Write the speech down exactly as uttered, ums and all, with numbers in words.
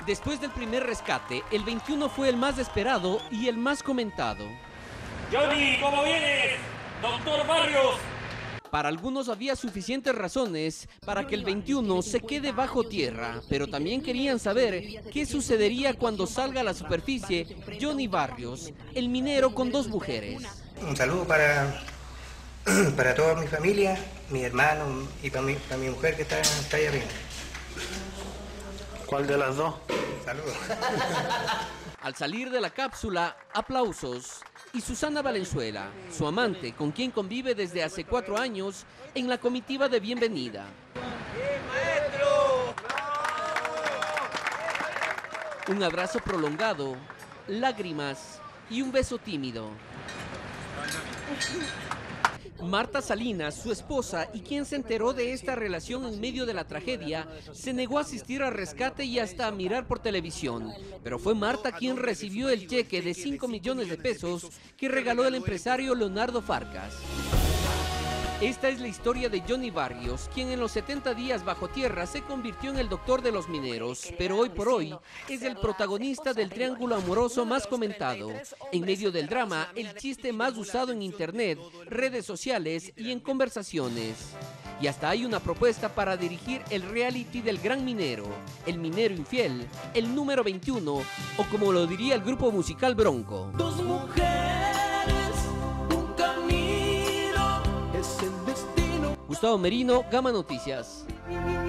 Después del primer rescate, el veintiuno fue el más esperado y el más comentado. Johnny, ¿cómo vienes? Doctor Barrios. Para algunos había suficientes razones para que el veintiuno se quede bajo tierra, pero también querían saber qué sucedería cuando salga a la superficie Johnny Barrios, el minero con dos mujeres. Un saludo para, para toda mi familia, mi hermano y para mi, para mi mujer que está, está ahí arriba. ¿Cuál de las dos? Saludos. Al salir de la cápsula, aplausos. Y Susana Valenzuela, su amante, con quien convive desde hace cuatro años, en la comitiva de bienvenida. Un abrazo prolongado, lágrimas y un beso tímido. Marta Salinas, su esposa y quien se enteró de esta relación en medio de la tragedia, se negó a asistir al rescate y hasta a mirar por televisión. Pero fue Marta quien recibió el cheque de cinco millones de pesos que regaló el empresario Leonardo Farcas. Esta es la historia de Johnny Barrios, quien en los setenta días bajo tierra se convirtió en el doctor de los mineros, pero hoy por hoy es el protagonista del triángulo amoroso más comentado. En medio del drama, el chiste más usado en internet, redes sociales y en conversaciones. Y hasta hay una propuesta para dirigir el reality del gran minero, el minero infiel, el número veintiuno, o como lo diría el grupo musical Bronco. Dos mujeres. Gustavo Merino, Gama Noticias.